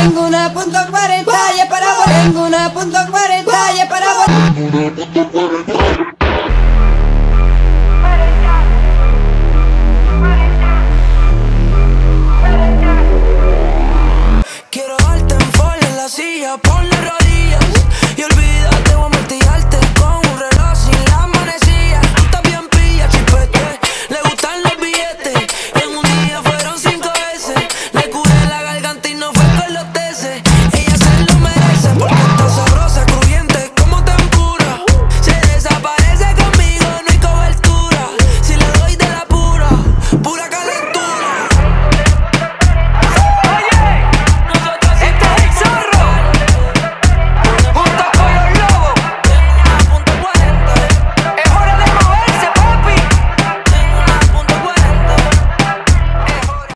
Tengo una punto 40 y es para vos. Tengo una punto 40 y es para vos.